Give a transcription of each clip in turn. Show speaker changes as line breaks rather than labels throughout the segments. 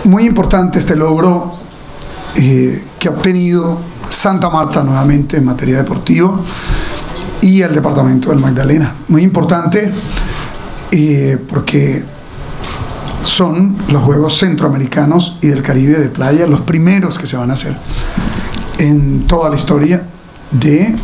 muy importante este logro que ha obtenido Santa Marta nuevamente en materia deportiva y el departamento del Magdalena. Muy importante porque son los Juegos Centroamericanos y del Caribe de playa, los primeros que se van a hacer en toda la historia de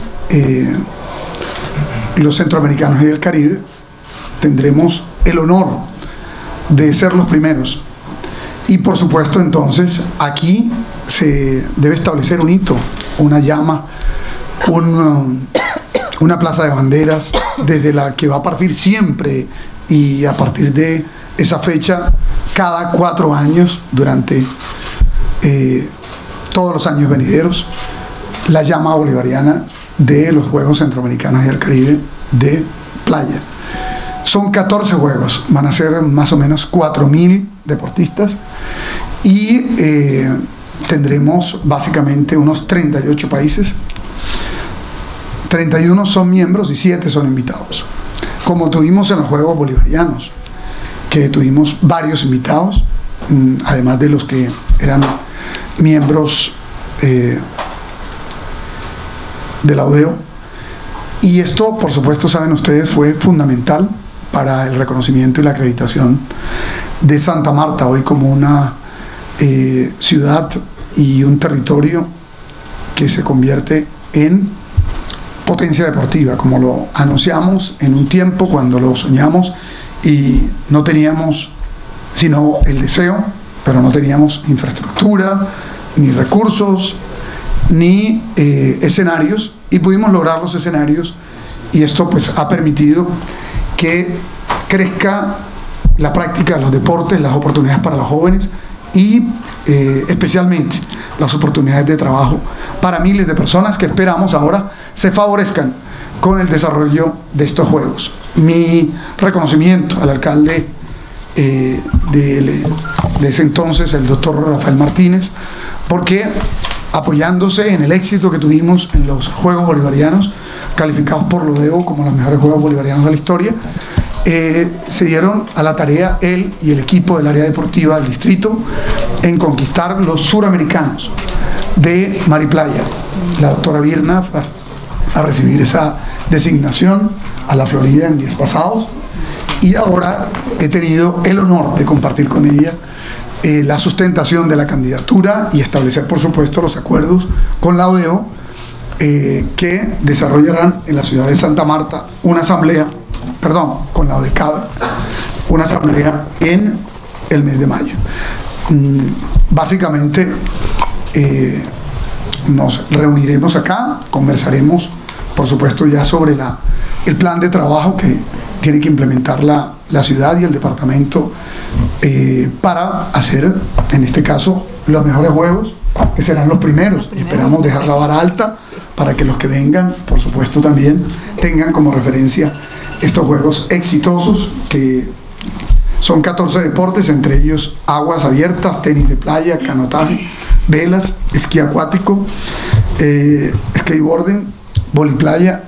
los centroamericanos y del Caribe. Tendremos el honor de ser los primeros. Y por supuesto, entonces, aquí se debe establecer un hito, una llama, una plaza de banderas, desde la que va a partir siempre, y a partir de esa fecha, cada 4 años, durante todos los años venideros, la llama bolivariana de los Juegos Centroamericanos y del Caribe de playa. Son 14 juegos, van a ser más o menos 4.000 deportistas y tendremos básicamente unos 38 países. 31 son miembros y 7 son invitados, como tuvimos en los Juegos Bolivarianos, que tuvimos varios invitados, además de los que eran miembros de la ODEO. Y esto, por supuesto, saben ustedes, fue fundamental para el reconocimiento y la acreditación de Santa Marta hoy como una ciudad y un territorio que se convierte en potencia deportiva, como lo anunciamos en un tiempo cuando lo soñamos y no teníamos sino el deseo, pero no teníamos infraestructura, ni recursos, ni escenarios, y pudimos lograr los escenarios, y esto pues ha permitido que crezca la práctica de los deportes, las oportunidades para los jóvenes y especialmente las oportunidades de trabajo para miles de personas que esperamos ahora se favorezcan con el desarrollo de estos juegos. Mi reconocimiento al alcalde de ese entonces, el doctor Rafael Martínez, porque apoyándose en el éxito que tuvimos en los Juegos Bolivarianos, calificados por la ODEO como los mejores Juegos Bolivarianos de la historia, se dieron a la tarea él y el equipo del área deportiva del distrito en conquistar los suramericanos de Mar y Playa. La doctora Virna fue a recibir esa designación a la Florida en días pasados, y ahora he tenido el honor de compartir con ella la sustentación de la candidatura y establecer, por supuesto, los acuerdos con la ODEO que desarrollarán en la ciudad de Santa Marta una asamblea, con la ODECAB, una asamblea en el mes de mayo. Básicamente nos reuniremos acá, conversaremos, por supuesto, ya sobre el plan de trabajo que tiene que implementar la ciudad y el departamento para hacer, en este caso, los mejores juegos, que serán los primeros, y esperamos dejar la vara alta para que los que vengan, por supuesto, también tengan como referencia estos juegos exitosos, que son 14 deportes, entre ellos aguas abiertas, tenis de playa, canotaje, velas, esquí acuático, skateboarding, voliplaya,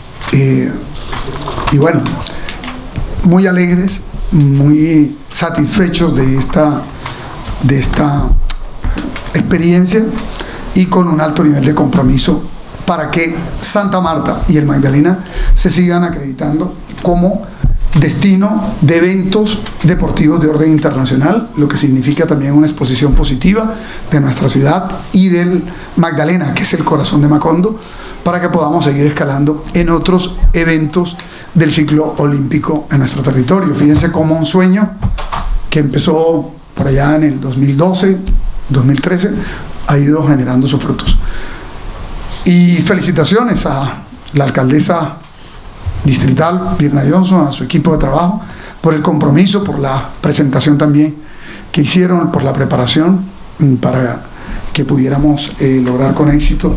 y bueno, muy alegres, muy satisfechos de esta experiencia, y con un alto nivel de compromiso para que Santa Marta y el Magdalena se sigan acreditando como destino de eventos deportivos de orden internacional, lo que significa también una exposición positiva de nuestra ciudad y del Magdalena, que es el corazón de Macondo, para que podamos seguir escalando en otros eventos del ciclo olímpico en nuestro territorio. Fíjense cómo un sueño que empezó por allá en el 2012, 2013, ha ido generando sus frutos. Y felicitaciones a la alcaldesa distrital, Virna Johnson, a su equipo de trabajo, por el compromiso, por la presentación también que hicieron, por la preparación para que pudiéramos lograr con éxito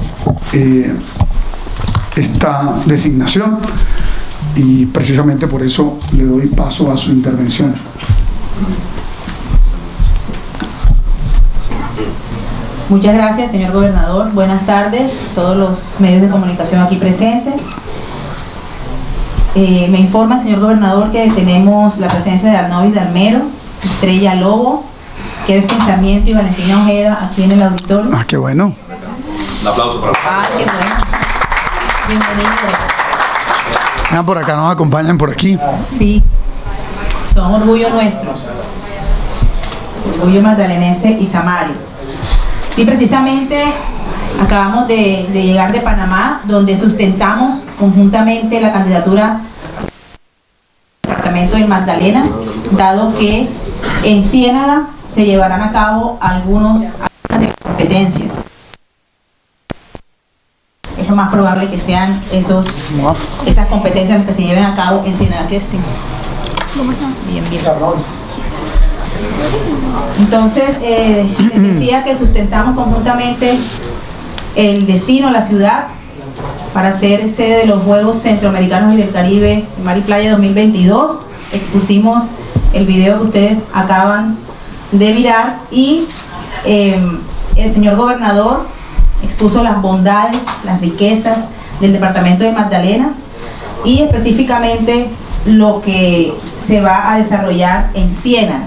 esta designación, y precisamente por eso le doy paso a su intervención.
Muchas gracias, señor gobernador. Buenas tardes a todos los medios de comunicación aquí presentes. Me informa, señor gobernador, que tenemos la presencia de Arnovis Dalmero, Estrella Lobo, Kerstin Sarmiento y Valentina Ojeda aquí en el auditorio.
Ah, qué bueno.
Un aplauso para
Qué bueno. Bienvenidos.
Ah, por acá nos acompañan por aquí.
Sí, son orgullo nuestro. Orgullo magdalenense y Samario. Sí, precisamente acabamos de llegar de Panamá, donde sustentamos conjuntamente la candidatura del departamento del Magdalena, dado que en Ciénaga se llevarán a cabo algunas competencias. Es lo más probable que sean esas competencias las que se lleven a cabo en Ciénaga. Bien, bien. Entonces, les decía que sustentamos conjuntamente el destino, la ciudad, para ser sede de los Juegos Centroamericanos y del Caribe Mar y Playa 2022. Expusimos el video que ustedes acaban de mirar y el señor gobernador expuso las bondades, las riquezas del departamento de Magdalena y específicamente lo que se va a desarrollar en Ciénaga.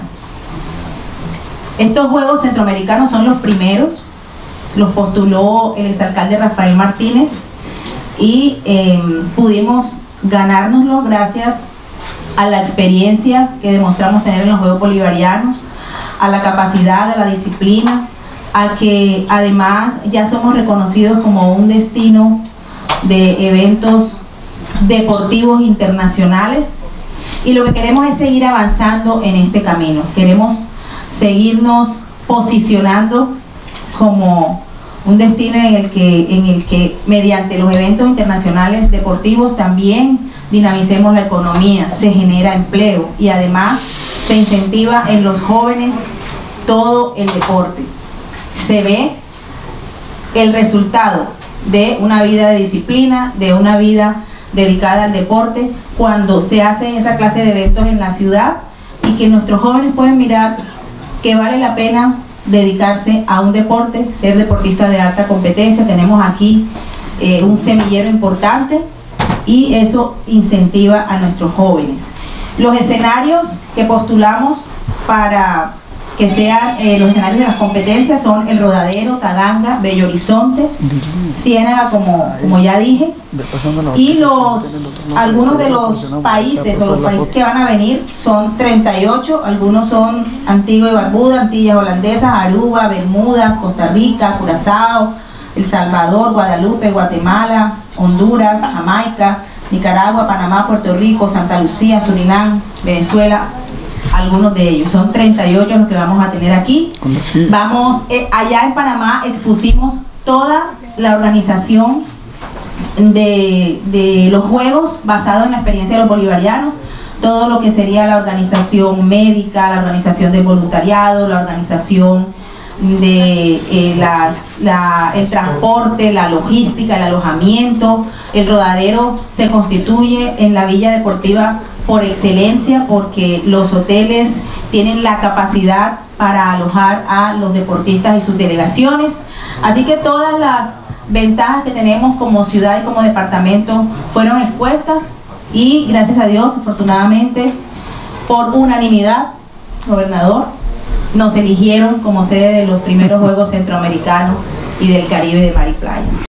Estos Juegos Centroamericanos son los primeros, los postuló el exalcalde Rafael Martínez y pudimos ganárnoslo gracias a la experiencia que demostramos tener en los Juegos Bolivarianos, a la capacidad, a la disciplina, a que además ya somos reconocidos como un destino de eventos deportivos internacionales y lo que queremos es seguir avanzando en este camino. Queremos seguirnos posicionando como un destino en el que mediante los eventos internacionales deportivos también dinamicemos la economía, se genera empleo y además se incentiva en los jóvenes todo el deporte. Se ve el resultado de una vida de disciplina, de una vida dedicada al deporte, cuando se hacen esa clase de eventos en la ciudad y que nuestros jóvenes pueden mirar que vale la pena dedicarse a un deporte, ser deportista de alta competencia. Tenemos aquí un semillero importante y eso incentiva a nuestros jóvenes. Los escenarios que postulamos para que sean los escenarios de las competencias son El Rodadero, Taganga, Bello Horizonte, Ciénaga, como ya dije, y algunos de los países o los países que van a venir son 38, algunos son Antigua y Barbuda, Antillas Holandesas, Aruba, Bermudas, Costa Rica, Curazao, El Salvador, Guadalupe, Guatemala, Honduras, Jamaica, Nicaragua, Panamá, Puerto Rico, Santa Lucía, Surinam, Venezuela. Algunos de ellos, son 38 los que vamos a tener aquí. Vamos, allá en Panamá expusimos toda la organización de los juegos basado en la experiencia de los bolivarianos, todo lo que sería la organización médica, la organización del voluntariado, la organización de el transporte, la logística, el alojamiento. El Rodadero se constituye en la villa deportiva por excelencia porque los hoteles tienen la capacidad para alojar a los deportistas y sus delegaciones, así que todas las ventajas que tenemos como ciudad y como departamento fueron expuestas y gracias a Dios, afortunadamente, por unanimidad, gobernador, nos eligieron como sede de los primeros Juegos Centroamericanos y del Caribe de Mar y Playa.